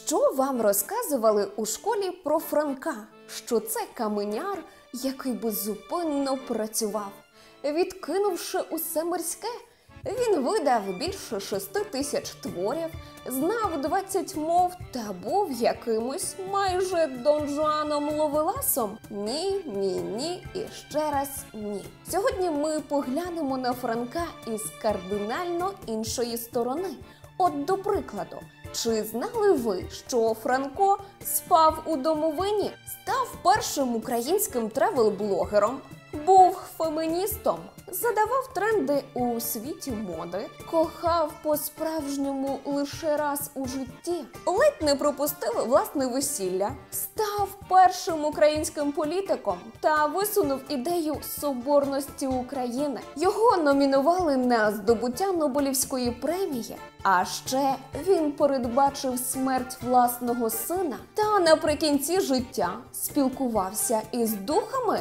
Що вам розказували у школі про Франка? Що це каменяр, який беззупинно працював. Відкинувши усе мирське, він видав більше 6000 творів, знав 20 мов та був якимось майже Дон Жуаном Ловеласом? Ні, ні, ні і ще раз ні. Сьогодні ми поглянемо на Франка із кардинально іншої сторони. От до прикладу, чи знали ви, що Франко спав у домовині, став першим українським тревел-блогером, був феміністом, задавав тренди у світі моди, кохав по-справжньому лише раз у житті, ледь не пропустив власне весілля, став першим українським політиком та висунув ідею соборності України. Його номінували на здобуття Нобелівської премії, а ще він передбачив смерть власного сина та наприкінці життя спілкувався із духами.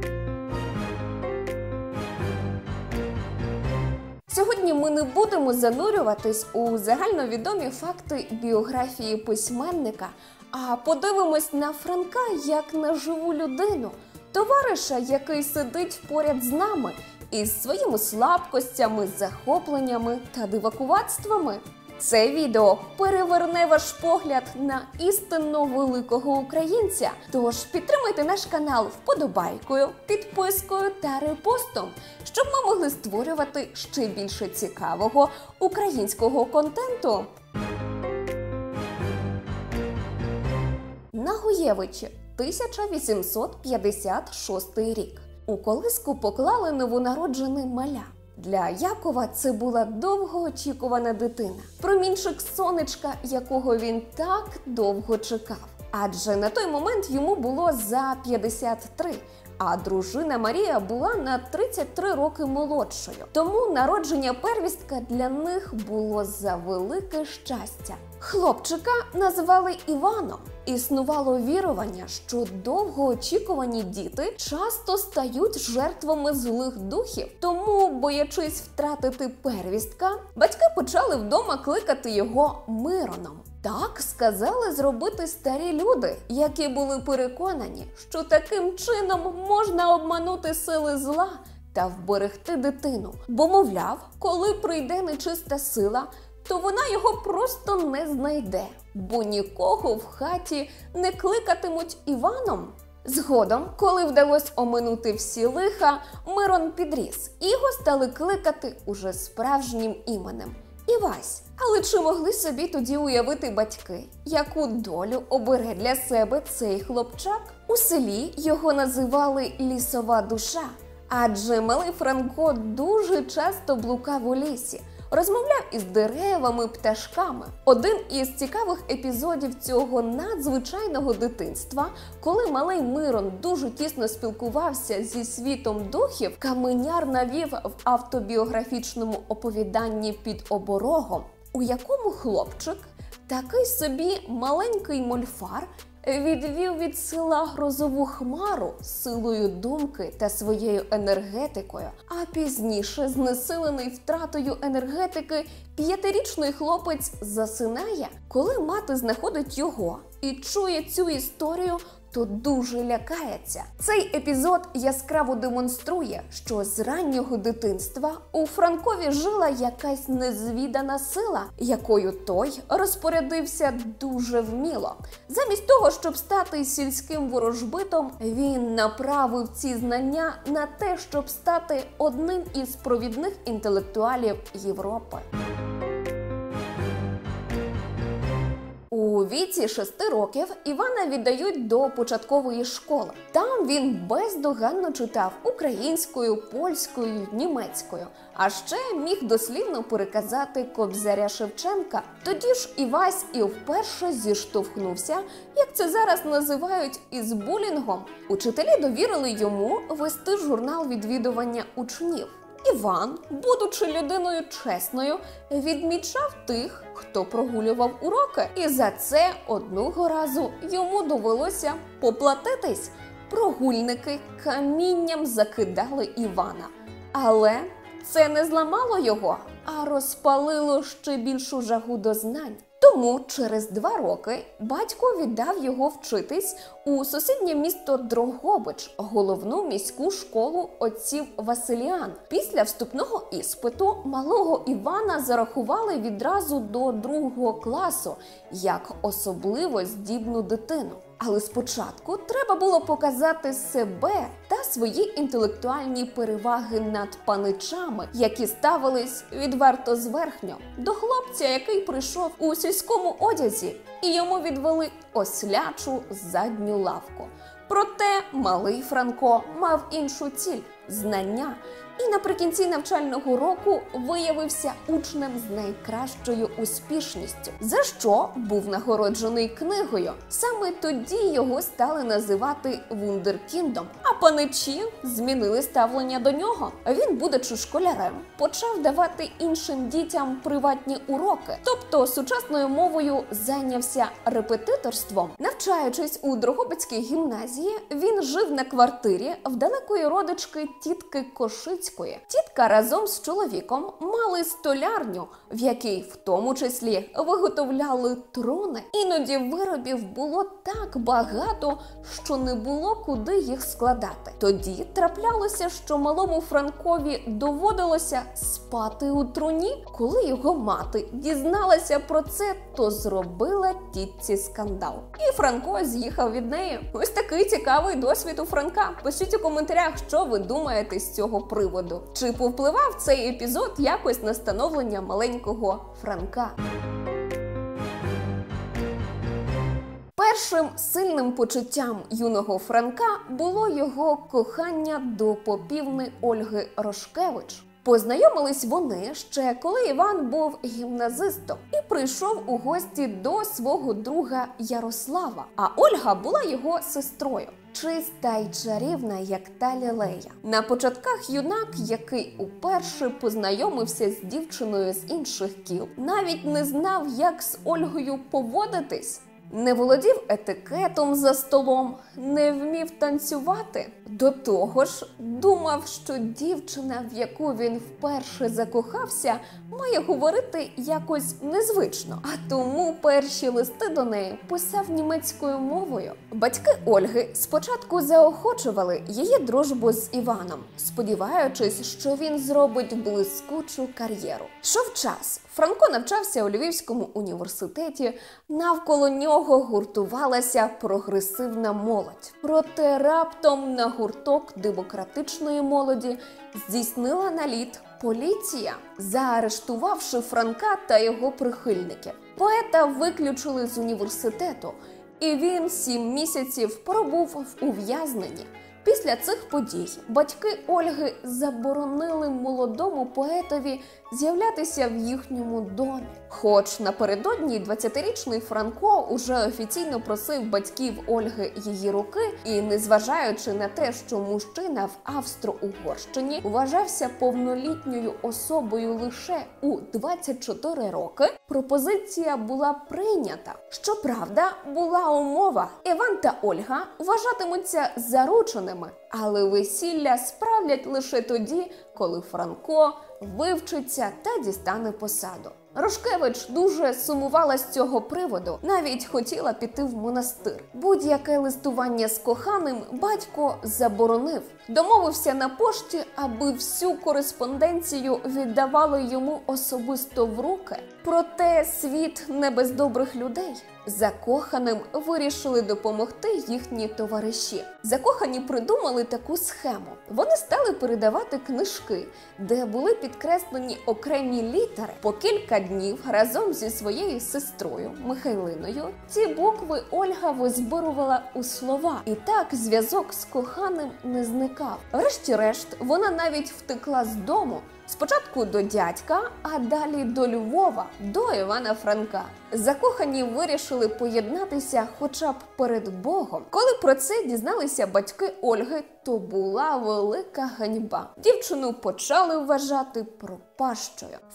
Сьогодні ми не будемо занурюватись у загальновідомі факти біографії письменника, а подивимось на Франка як на живу людину, товариша, який сидить поряд з нами із своїми слабкостями, захопленнями та дивакуватствами. Це відео переверне ваш погляд на істинно великого українця. Тож підтримайте наш канал вподобайкою, підпискою та репостом, щоб ми могли створювати ще більше цікавого українського контенту. Нагуєвичі, 1856 рік. У колиску поклали новонароджене маля. Для Якова це була довгоочікувана дитина, промінчик сонечка, якого він так довго чекав. Адже на той момент йому було за 53, а дружина Марія була на 33 роки молодшою. Тому народження первістка для них було за велике щастя. Хлопчика назвали Іваном. Існувало вірування, що довгоочікувані діти часто стають жертвами злих духів. Тому, боячись втратити первістка, батьки почали вдома кликати його Мироном. Так сказали зробити старі люди, які були переконані, що таким чином можна обманути сили зла та вберегти дитину. Бо, мовляв, коли прийде нечиста сила, то вона його просто не знайде, бо нікого в хаті не кликатимуть Іваном. Згодом, коли вдалося оминути всі лиха, Мирон підріс, і його стали кликати уже справжнім іменем – Івась. Але чи могли собі тоді уявити батьки, яку долю обере для себе цей хлопчак? У селі його називали «лісова душа», адже малий Франко дуже часто блукав у лісі, розмовляв із деревами, пташками. Один із цікавих епізодів цього надзвичайного дитинства, коли малий Мирон дуже тісно спілкувався зі світом духів, каменяр навів в автобіографічному оповіданні «Під оборогом», у якому хлопчик, такий собі маленький мольфар, відвів від села грозову хмару силою думки та своєю енергетикою, а пізніше, знесилений втратою енергетики, 5-річний хлопець засинає. Коли мати знаходить його і чує цю історію, то дуже лякається. Цей епізод яскраво демонструє, що з раннього дитинства у Франкові жила якась незвідана сила, якою той розпорядився дуже вміло. Замість того, щоб стати сільським ворожбитом, він направив ці знання на те, щоб стати одним із провідних інтелектуалів Європи. У віці 6 років Івана віддають до початкової школи. Там він бездоганно читав українською, польською, німецькою, а ще міг дослівно переказати Кобзаря Шевченка. Тоді ж Івась і вперше зіштовхнувся, як це зараз називають, із булінгом. Учителі довірили йому вести журнал відвідування учнів. Іван, будучи людиною чесною, відмічав тих, хто прогулював уроки. І за це одного разу йому довелося поплатитись. Прогульники камінням закидали Івана. Але це не зламало його, а розпалило ще більшу жагу до знань. Тому через 2 роки батько віддав його вчитись у сусіднє місто Дрогобич, головну міську школу отців Василіан. Після вступного іспиту малого Івана зарахували відразу до 2 класу як особливо здібну дитину. Але спочатку треба було показати себе та свої інтелектуальні переваги над паничами, які ставились відверто зверхньо до хлопця, який прийшов у сільському одязі, і йому відвели ослячу задню лавку. Проте малий Франко мав іншу ціль – знання. І наприкінці навчального року виявився учнем з найкращою успішністю, за що був нагороджений книгою. Саме тоді його стали називати вундеркіндом, а паничі змінили ставлення до нього. Він, будучи школярем, почав давати іншим дітям приватні уроки, тобто сучасною мовою зайнявся репетиторством. Навчаючись у Дрогобицькій гімназії, він жив на квартирі в далекої родички тітки Кошицької. Тітка разом з чоловіком мали столярню, в якій в тому числі виготовляли труни. Іноді виробів було так багато, що не було куди їх складати. Тоді траплялося, що малому Франкові доводилося спати у труні. Коли його мати дізналася про це, то зробила тітці скандал. І Франко з'їхав від неї. Ось такий цікавий досвід у Франка. Пишіть у коментарях, що ви думаєте з цього приводу. Чи повпливав цей епізод якось на становлення маленького Франка? Першим сильним почуттям юного Франка було його кохання до попівни Ольги Рошкевич. Познайомились вони ще коли Іван був гімназистом і прийшов у гості до свого друга Ярослава, а Ольга була його сестрою. Чиста й чарівна, як та лілея. На початках юнак, який уперше познайомився з дівчиною з інших кіл, навіть не знав, як з Ольгою поводитись. Не володів етикетом за столом, не вмів танцювати. До того ж, думав, що дівчина, в яку він вперше закохався, має говорити якось незвично, а тому перші листи до неї писав німецькою мовою. Батьки Ольги спочатку заохочували її дружбу з Іваном, сподіваючись, що він зробить блискучу кар'єру. Йшов час. Франко навчався у Львівському університеті, навколо нього гуртувалася прогресивна молодь. Проте раптом на гурток демократичної молоді здійснила наліт поліція, заарештувавши Франка та його прихильників. Поета виключили з університету, і він 7 місяців пробув в ув'язненні. Після цих подій батьки Ольги заборонили молодому поетові з'являтися в їхньому домі. Хоч напередодні 20-річний Франко уже офіційно просив батьків Ольги її руки, і незважаючи на те, що мужчина в Австро-Угорщині вважався повнолітньою особою лише у 24 роки, пропозиція була прийнята. Щоправда, була умова – Іван та Ольга вважатимуться зарученими, але весілля справлять лише тоді, коли Франко вивчиться та дістане посаду. Рошкевич дуже сумувала з цього приводу, навіть хотіла піти в монастир. Будь-яке листування з коханим батько заборонив. Домовився на пошті, аби всю кореспонденцію віддавали йому особисто в руки. Проте світ не без добрих людей. Закоханим вирішили допомогти їхні товариші. Закохані придумали таку схему. Вони стали передавати книжки, де були підкреслені окремі літери. По кілька днів разом зі своєю сестрою Михайлиною ці букви Ольга визбирувала у слова. І так зв'язок з коханим не зникав. Врешті-решт вона навіть втекла з дому. Спочатку до дядька, а далі до Львова, до Івана Франка. Закохані вирішили поєднатися хоча б перед Богом. Коли про це дізналися батьки Ольги, то була велика ганьба. Дівчину почали вважати пропащою. В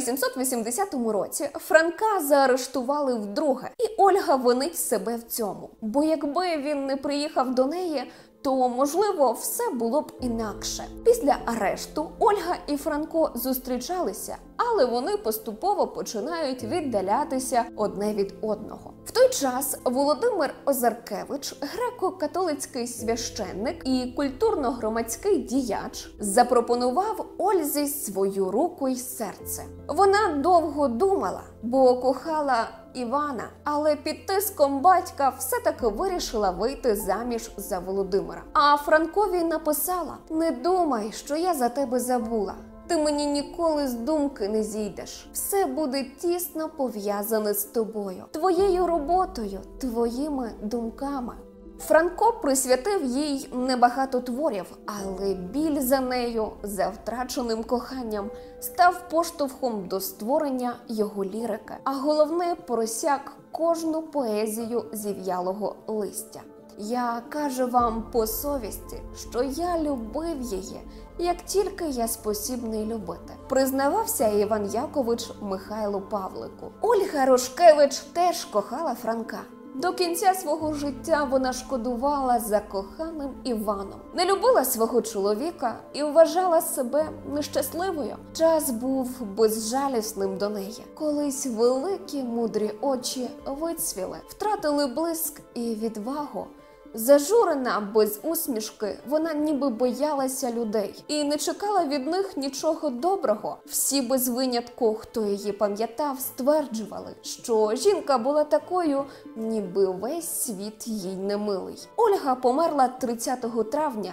1880 році Франка заарештували вдруге, і Ольга винить себе в цьому. Бо якби він не приїхав до неї, то, можливо, все було б інакше. Після арешту Ольга і Франко зустрічалися, але вони поступово починають віддалятися одне від одного. В той час Володимир Озаркевич, греко-католицький священник і культурно-громадський діяч, запропонував Ользі свою руку й серце. Вона довго думала, бо кохала Івана, але під тиском батька все-таки вирішила вийти заміж за Володимира. А Франкові написала: «Не думай, що я за тебе забула. Ти мені ніколи з думки не зійдеш. Все буде тісно пов'язане з тобою, твоєю роботою, твоїми думками». Франко присвятив їй небагато творів, але біль за нею, за втраченим коханням, став поштовхом до створення його лірики, а головне – просяк кожну поезію зів'ялого листя. «Я кажу вам по совісті, що я любив її, як тільки я спосібний любити», признавався Іван Якович Михайлу Павлику. Ольга Рушкевич теж кохала Франка. До кінця свого життя вона шкодувала за коханим Іваном, не любила свого чоловіка і вважала себе нещасливою. Час був безжалісним до неї. Колись великі мудрі очі вицвіли, втратили блиск і відвагу. Зажурена, без усмішки, вона ніби боялася людей і не чекала від них нічого доброго. Всі без винятку, хто її пам'ятав, стверджували, що жінка була такою, ніби весь світ їй не милий. Ольга померла 30 травня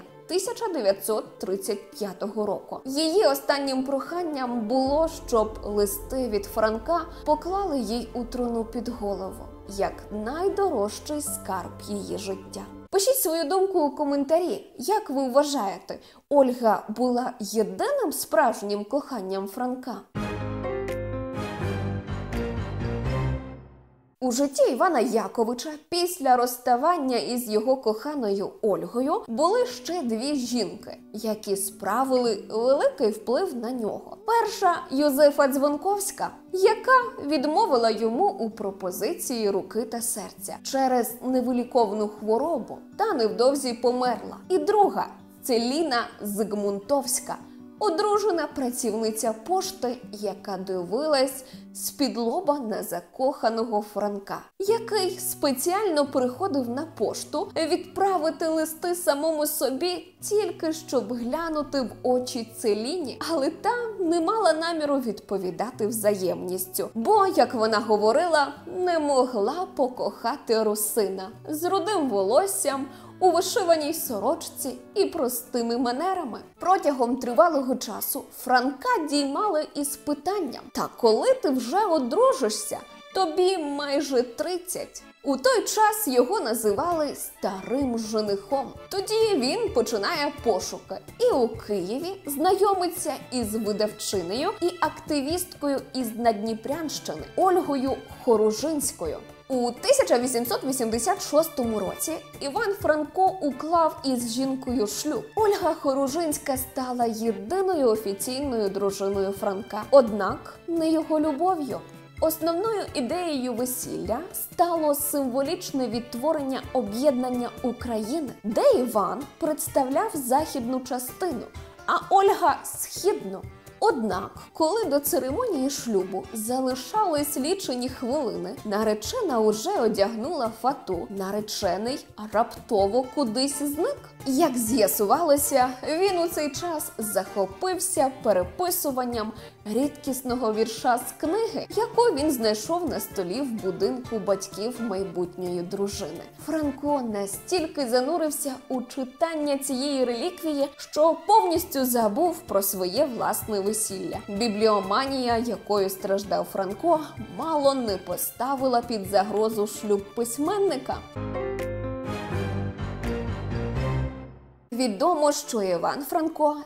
1935 року. Її останнім проханням було, щоб листи від Франка поклали їй у труну під голову, як найдорожчий скарб її життя. Пишіть свою думку у коментарі. Як ви вважаєте, Ольга була єдиним справжнім коханням Франка? У житті Івана Яковича після розставання із його коханою Ольгою були ще дві жінки, які справили великий вплив на нього. Перша – Йозефа Дзвонковська, яка відмовила йому у пропозиції руки та серця через невиліковну хворобу та невдовзі померла. І друга – Целіна Зигмунтовська, одружена працівниця пошти, яка дивилась з-під лоба на закоханого Франка, який спеціально приходив на пошту відправити листи самому собі, тільки щоб глянути в очі Целіні, але та не мала наміру відповідати взаємністю, бо, як вона говорила, не могла покохати русина з рудим волоссям, у вишиваній сорочці і простими манерами. Протягом тривалого часу Франка діймали із питанням: «Та коли ти вже одружишся? Тобі майже 30». У той час його називали старим женихом. Тоді він починає пошуки і у Києві знайомиться із видавчинею і активісткою із Надніпрянщини Ольгою Хоружинською. У 1886 році Іван Франко уклав із жінкою шлюб. Ольга Хоружинська стала єдиною офіційною дружиною Франка, однак не його любов'ю. Основною ідеєю весілля стало символічне відтворення об'єднання України, де Іван представляв західну частину, а Ольга – східну. Однак, коли до церемонії шлюбу залишались лічені хвилини, наречена уже одягнула фату. Наречений раптово кудись зник. Як з'ясувалося, він у цей час захопився переписуванням рідкісного вірша з книги, яку він знайшов на столі в будинку батьків майбутньої дружини. Франко настільки занурився у читання цієї реліквії, що повністю забув про своє власне весілля. Бібліоманія, якою страждав Франко, мало не поставила під загрозу шлюб письменника. Відомо, що Іван Франко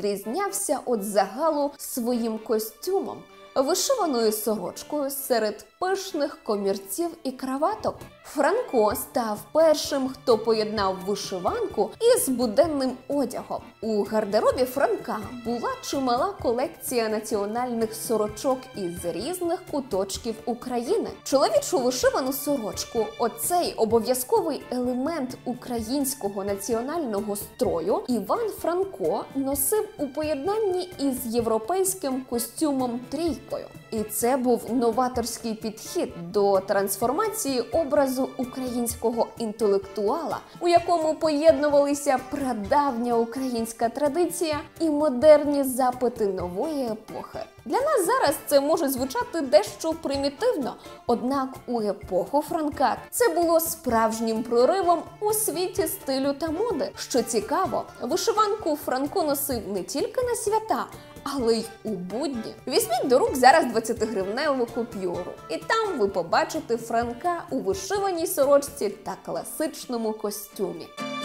відрізнявся від загалу своїм костюмом, вишиваною сорочкою серед пишних комірців і краваток. Франко став першим, хто поєднав вишиванку із буденним одягом. У гардеробі Франка була чимала колекція національних сорочок із різних куточків України. Чоловічу вишивану сорочку – оцей обов'язковий елемент українського національного строю Іван Франко носив у поєднанні із європейським костюмом-трійкою. І це був новаторський підхід до трансформації образу українського інтелектуала, у якому поєднувалися прадавня українська традиція і модерні запити нової епохи. Для нас зараз це може звучати дещо примітивно, однак у епоху Франка це було справжнім проривом у світі стилю та моди. Що цікаво, вишиванку Франко носив не тільки на свята, але й у будні. Візьміть до рук зараз 20-гривневу купюру, і там ви побачите Франка у вишиваній сорочці та класичному костюмі.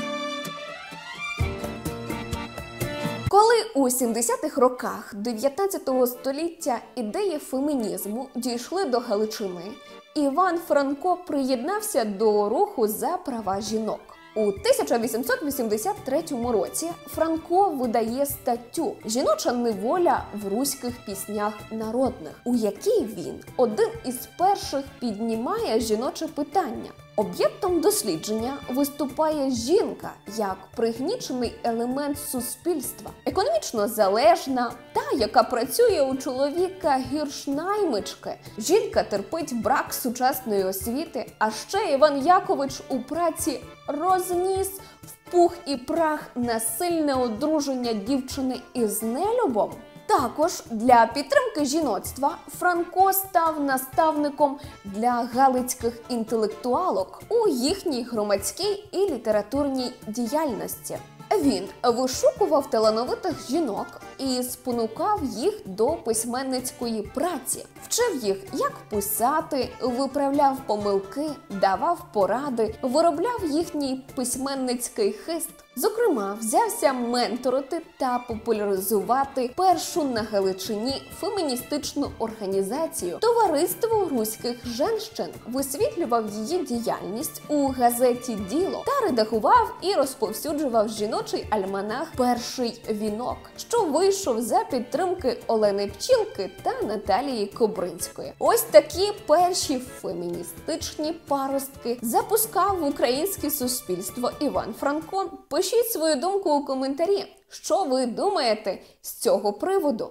Коли у 70-х роках 19 століття ідеї фемінізму дійшли до Галичини, Іван Франко приєднався до руху за права жінок. У 1883 році Франко видає статтю «Жіноча неволя в руських піснях народних», у якій він один із перших піднімає жіноче питання. Об'єктом дослідження виступає жінка як пригнічений елемент суспільства, економічно залежна, та, яка працює у чоловіка гірш наймички. Жінка терпить брак сучасної освіти, а ще Іван Якович у праці розніс в пух і прах насильне одруження дівчини із нелюбом. Також для підтримки жіноцтва Франко став наставником для галицьких інтелектуалок у їхній громадській і літературній діяльності. Він вишукував талановитих жінок і спонукав їх до письменницької праці. Вчив їх, як писати, виправляв помилки, давав поради, виробляв їхній письменницький хист. Зокрема, взявся менторити та популяризувати першу на Галичині феміністичну організацію «Товариство руських женщин», висвітлював її діяльність у газеті «Діло» та редагував і розповсюджував жіночий альманах «Перший вінок», що вийшов за підтримки Олени Пчілки та Наталії Кобринської. Ось такі перші феміністичні паростки запускав в українське суспільство Іван Франко. Пишіть свою думку у коментарі, що ви думаєте з цього приводу.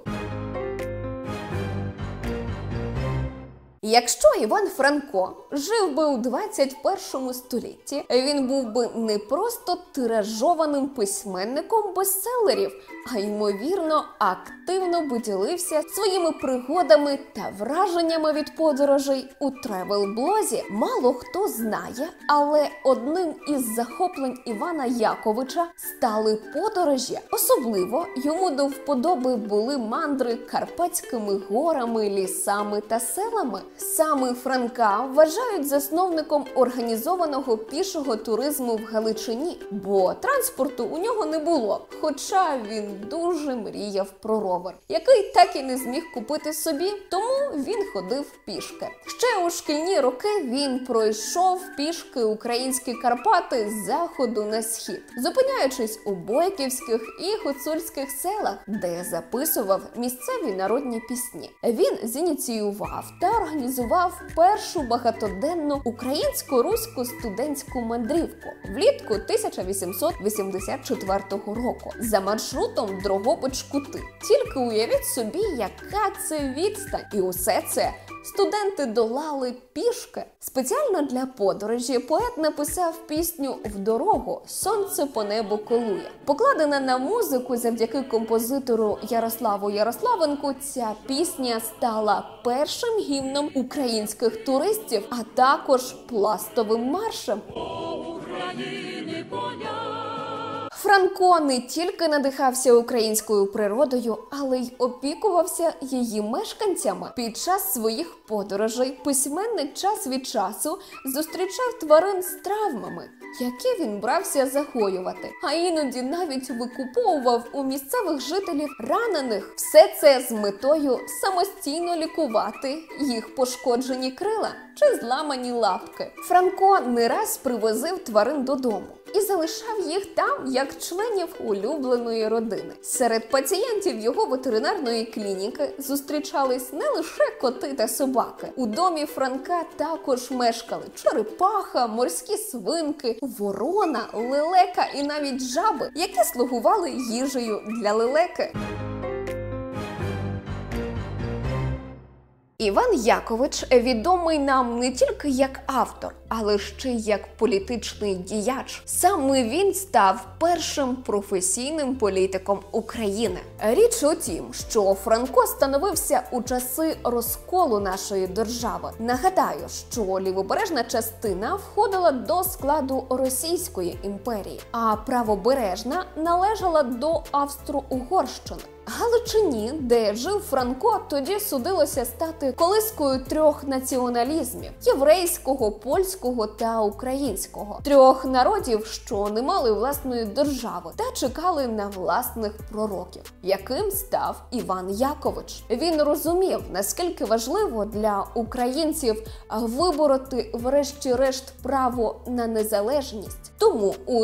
Якщо Іван Франко жив би у 21 столітті, він був би не просто тиражованим письменником бестселерів, а ймовірно активно би ділився своїми пригодами та враженнями від подорожей у тревел-блозі. Мало хто знає, але одним із захоплень Івана Яковича стали подорожі. Особливо йому до вподоби були мандри Карпатськими горами, лісами та селами. Саме Франка вважають засновником організованого пішого туризму в Галичині, бо транспорту у нього не було, хоча він дуже мріяв про ровер, який так і не зміг купити собі, тому він ходив пішки. Ще у шкільні роки він пройшов пішки українські Карпати з заходу на схід, зупиняючись у бойківських і гуцульських селах, де записував місцеві народні пісні. Він зініціював та організував першу багатоденну українсько-руську студентську мандрівку влітку 1884 року за маршрутом Дрогобич-Кути. Тільки уявіть собі, яка це відстань. І усе це студенти долали пішки. Спеціально для подорожі поет написав пісню «В дорогу. Сонце по небу колує». Покладена на музику завдяки композитору Ярославу Ярославенку, ця пісня стала першим гімном українських туристів, а також пластовим маршем. Франко не тільки надихався українською природою, але й опікувався її мешканцями. Під час своїх подорожей письменник час від часу зустрічав тварин з травмами, які він брався загоювати, а іноді навіть викуповував у місцевих жителів ранених. Все це з метою самостійно лікувати їх пошкоджені крила чи зламані лапки. Франко не раз привозив тварин додому і залишав їх там як членів улюбленої родини. Серед пацієнтів його ветеринарної клініки зустрічались не лише коти та собаки. У домі Франка також мешкали черепаха, морські свинки, ворона, лелека і навіть жаби, які слугували їжею для лелеки. Іван Якович відомий нам не тільки як автор, але ще й як політичний діяч. Саме він став першим професійним політиком України. Річ у тім, що Франко становився у часи розколу нашої держави. Нагадаю, що лівобережна частина входила до складу Російської імперії, а правобережна належала до Австро-Угорщини. Галичині, де жив Франко, тоді судилося стати колискою трьох націоналізмів – єврейського, польського та українського. Трьох народів, що не мали власної держави та чекали на власних пророків, яким став Іван Якович. Він розумів, наскільки важливо для українців вибороти врешті-решт право на незалежність. Тому у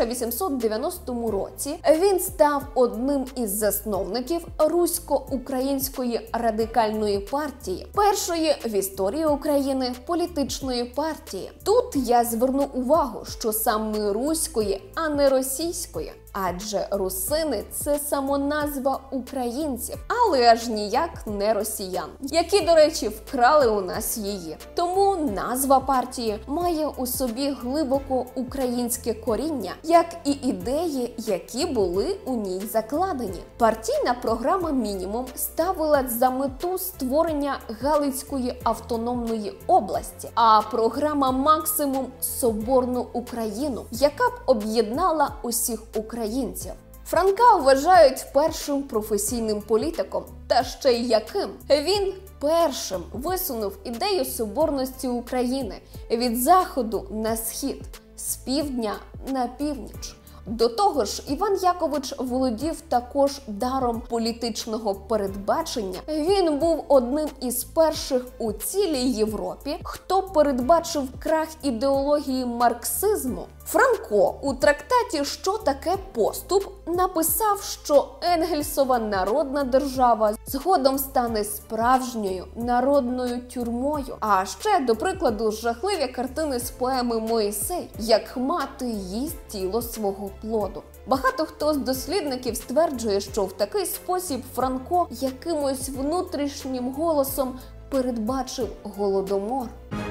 1890 році він став одним із засновників Русько-Української радикальної партії, першої в історії України політичної партії. Тут я зверну увагу, що саме руської, а не російської. Адже русини – це самоназва українців, але аж ніяк не росіян, які, до речі, вкрали у нас її. Тому назва партії має у собі глибоко українське коріння, як і ідеї, які були у ній закладені. Партійна програма «Мінімум» ставила за мету створення Галицької автономної області, а програма «Максимум» – соборну Україну, яка б об'єднала усіх українців. Франка вважають першим професійним політиком, та ще й яким. Він першим висунув ідею соборності України від заходу на схід, з півдня на північ. До того ж, Іван Якович володів також даром політичного передбачення. Він був одним із перших у цілій Європі, хто передбачив крах ідеології марксизму. Франко у трактаті «Що таке поступ» написав, що Енгельсова народна держава згодом стане справжньою народною тюрмою. А ще, до прикладу, жахливі картини з поеми «Моїсей», як мати їсть тіло свого плоду. Багато хто з дослідників стверджує, що в такий спосіб Франко якимось внутрішнім голосом передбачив Голодомор.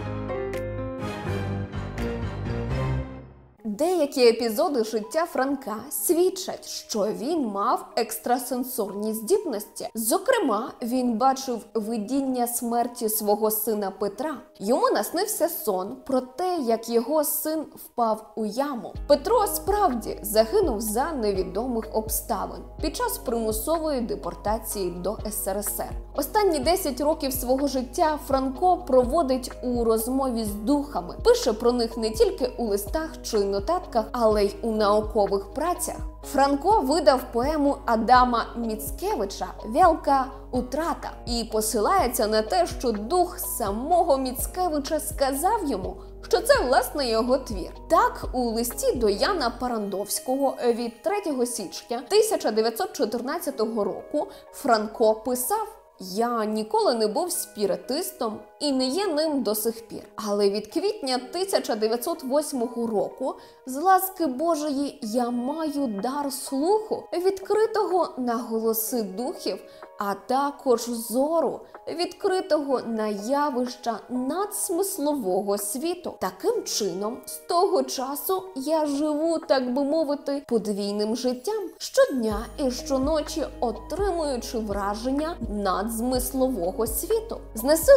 Деякі епізоди життя Франка свідчать, що він мав екстрасенсорні здібності. Зокрема, він бачив видіння смерті свого сина Петра. Йому наснився сон про те, як його син впав у яму. Петро справді загинув за невідомих обставин під час примусової депортації до СРСР. Останні 10 років свого життя Франко проводить у розмові з духами. Пише про них не тільки у листах чи нотатках, але й у наукових працях. Франко видав поему Адама Міцкевича «Велика утрата» і посилається на те, що дух самого Міцкевича сказав йому, що це, власне, його твір. Так, у листі до Яна Парандовського від 3 січня 1914 року Франко писав: «Я ніколи не був спіритистом і не є ним до сих пір. Але від квітня 1908 року, з ласки Божої, я маю дар слуху, відкритого на голоси духів, а також зору, відкритого на явища надсмислового світу. Таким чином, з того часу я живу, так би мовити, подвійним життям, щодня і щоночі отримуючи враження надзмислового світу. Знесилений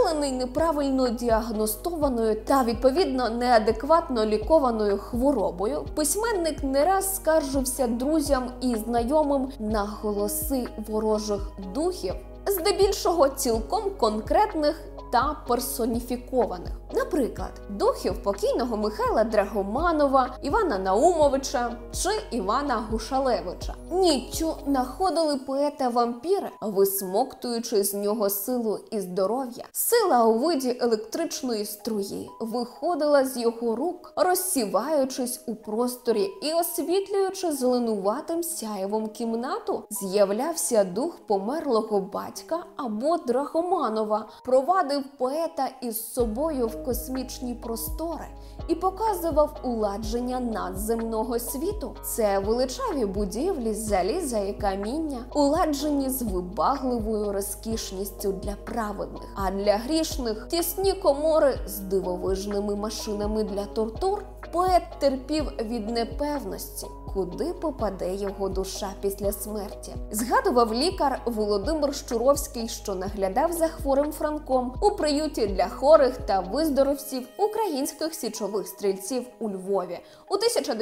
неправильно діагностованою та, відповідно, неадекватно лікованою хворобою, письменник не раз скаржився друзям і знайомим на голоси ворожих духів, здебільшого цілком конкретних та персоніфікованих. Наприклад, духів покійного Михайла Драгоманова, Івана Наумовича чи Івана Гушалевича. Ніччю находили поета-вампіра, висмоктуючи з нього силу і здоров'я. Сила у виді електричної струї виходила з його рук, розсіваючись у просторі і освітлюючи зеленуватим сяєвом кімнату. З'являвся дух померлого батька або Драгоманова, провадив поета із собою в космічні простори і показував уладження надземного світу. Це величаві будівлі з заліза і каміння, уладжені з вибагливою розкішністю для праведних, а для грішних тісні комори з дивовижними машинами для тортур. Поет терпів від непевності, куди попаде його душа після смерті. Згадував лікар Володимир Щуровський, що наглядав за хворим Франком у приюті для хворих та виздоровців українських січових стрільців у Львові у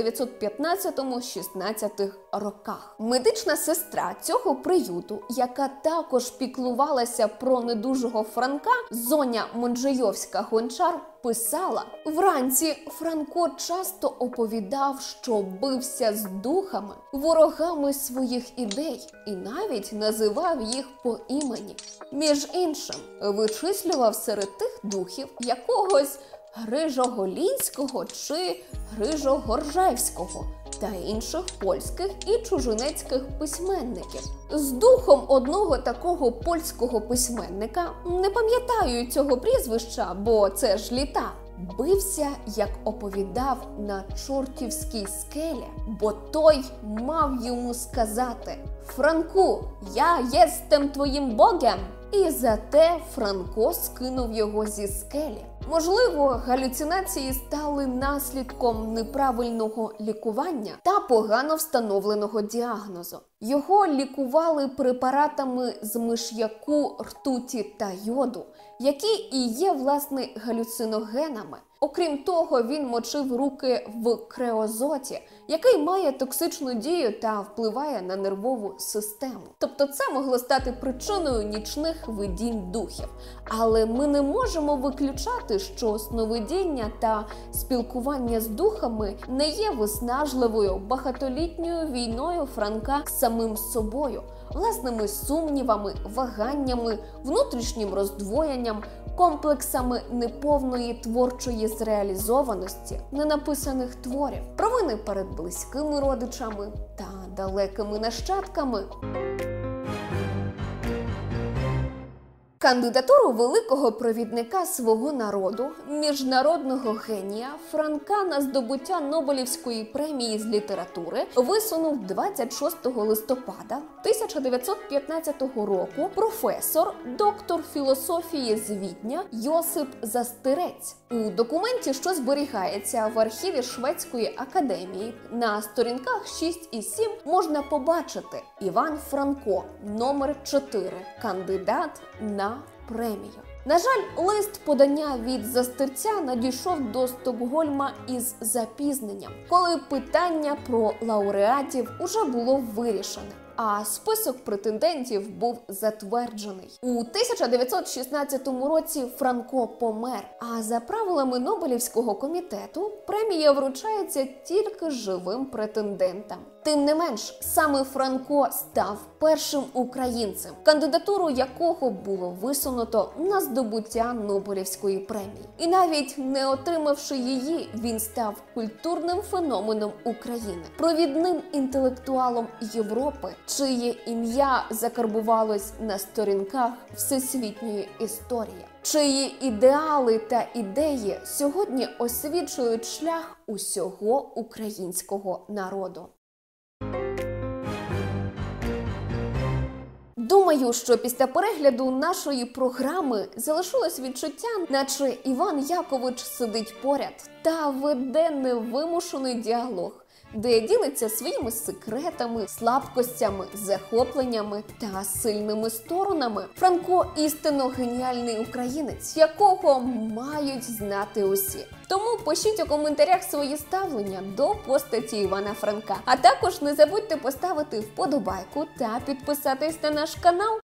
1915-16 роках. Медична сестра цього приюту, яка також піклувалася про недужого Франка, Зоня Монджейовська-Гончар, писала: «Вранці Франко часто оповідав, що бився з духами, ворогами своїх ідей, і навіть називав їх по імені. Між іншим, вичислював серед тих духів якогось Грижоголінського чи Грижогоржевського та інших польських і чужинецьких письменників. З духом одного такого польського письменника, не пам'ятаю цього прізвища, бо це ж літа, бився, як оповідав, на Чортівській скелі, бо той мав йому сказати: «Франку, я єстем твоїм богом!» І зате Франко скинув його зі скелі. Можливо, галюцинації стали наслідком неправильного лікування та погано встановленого діагнозу. Його лікували препаратами з миш'яку, ртуті та йоду, які і є, власне, галюциногенами. Окрім того, він мочив руки в креозоті, який має токсичну дію та впливає на нервову систему. Тобто це могло стати причиною нічних видінь духів. Але ми не можемо виключати, що сновидіння та спілкування з духами не є виснажливою багатолітньою війною Франка з самим собою, власними сумнівами, ваганнями, внутрішнім роздвоєнням, комплексами неповної творчої зреалізованості ненаписаних творів, провини перед близькими родичами та далекими нащадками. Кандидатуру великого провідника свого народу, міжнародного генія Франка на здобуття Нобелівської премії з літератури висунув 26 листопада 1915 року професор, доктор філософії з Відня Йосип Застирець. У документі, що зберігається в архіві Шведської академії, на сторінках 6 і 7 можна побачити: Іван Франко, номер 4, кандидат на премію. На жаль, лист подання від Застирця надійшов до Стокгольма із запізненням, коли питання про лауреатів уже було вирішене, а список претендентів був затверджений. У 1916 році Франко помер, а за правилами Нобелівського комітету премія вручається тільки живим претендентам. Тим не менш, саме Франко став першим українцем, кандидатуру якого було висунуто на здобуття Нобелівської премії. І навіть не отримавши її, він став культурним феноменом України, провідним інтелектуалом Європи, чиє ім'я закарбувалось на сторінках всесвітньої історії, чиї ідеали та ідеї сьогодні освічують шлях усього українського народу. Думаю, що після перегляду нашої програми залишилось відчуття, наче Іван Якович сидить поряд та веде невимушений діалог де ділиться своїми секретами, слабкостями, захопленнями та сильними сторонами. Франко істинно геніальний українець, якого мають знати усі. Тому пишіть у коментарях свої ставлення до постаті Івана Франка. А також не забудьте поставити вподобайку та підписатись на наш канал.